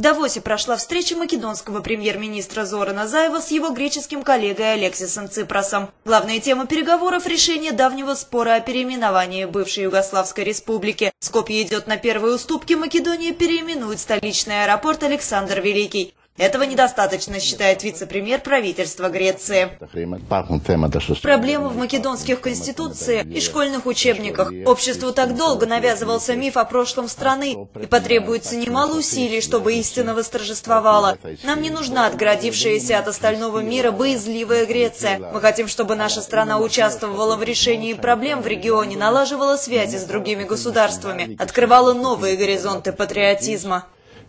Давосе прошла встреча македонского премьер-министра Зорана Заева с его греческим коллегой Алексисом Ципросом. Главная тема переговоров – решение давнего спора о переименовании бывшей Югославской республики. Скопье идет на первые уступки, Македония переименует столичный аэропорт Александр Великий. Этого недостаточно, считает вице-премьер правительства Греции. Проблемы в македонских конституциях и школьных учебниках. Обществу так долго навязывался миф о прошлом страны, и потребуется немало усилий, чтобы истина восторжествовала. Нам не нужна отгородившаяся от остального мира боязливая Греция. Мы хотим, чтобы наша страна участвовала в решении проблем в регионе, налаживала связи с другими государствами, открывала новые горизонты патриотизма.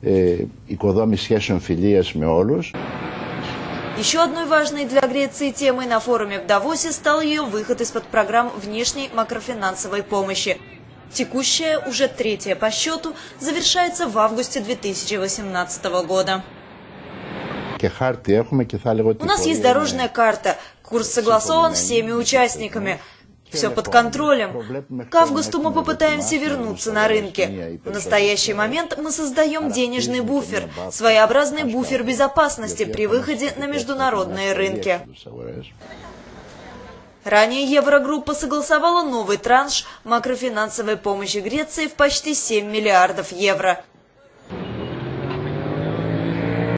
Еще одной важной для Греции темой на форуме в Давосе стал ее выход из-под программ внешней макрофинансовой помощи. Текущая, уже третья по счету, завершается в августе 2018 года. У нас есть дорожная карта, курс согласован всеми участниками. Все под контролем. К августу мы попытаемся вернуться на рынки. В настоящий момент мы создаем денежный буфер, своеобразный буфер безопасности при выходе на международные рынки. Ранее Еврогруппа согласовала новый транш макрофинансовой помощи Греции в почти 7 миллиардов евро.